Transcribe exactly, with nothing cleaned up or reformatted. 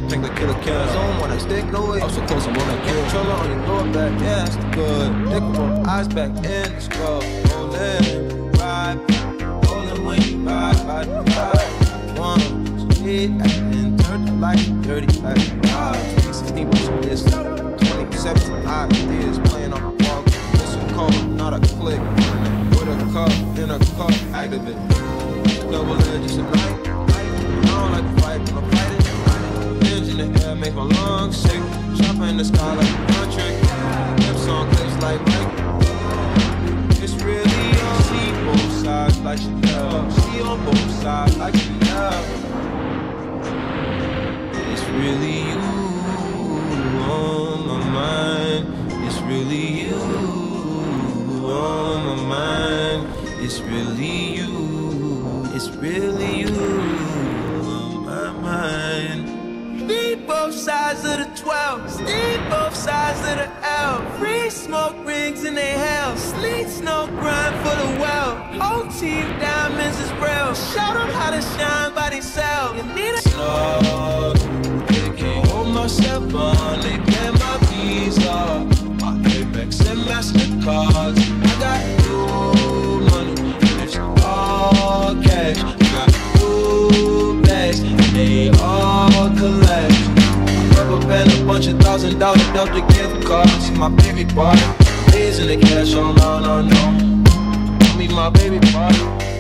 I think the killer kills on when I stick no way. Also close, I'm on a kill. Controller on your lower back, yeah, that's good. Dick with eyes back in the scrub. Rollin', ride, rollin' when you ride, ride, ride. One, speed, actin', turn the light, dirty, like ride. twenty sixteen was some this. twenty seventeen ideas playing on the wall. This a call, not a click. With a cup, in a cup, activate. Double edge, just a night. I don't like to fight, but I'm fighting. Binge in the air, make my lungs sick. Chopper in the sky like a country. Lips on clips like Mike. It's really on. See both sides like she love. See on both sides like she love. It's really you on my mind. It's really you on my mind. It's really you. It's really you on my mind. Need both sides of the twelve. Need both sides of the L. Free smoke rings in their hell. Sleet snow grind for the well. Whole team diamonds is real. Show them how to shine by themselves. You need a slug. They can't hold myself on. They get my visa. My Amex and MasterCards. I got new money. It's all cash. I got new bags. And they all collect. Rubber band, a bunch of thousand dollar Delta gift cards. My baby boy, days in the cash, oh no, no, no. I mean my baby boy.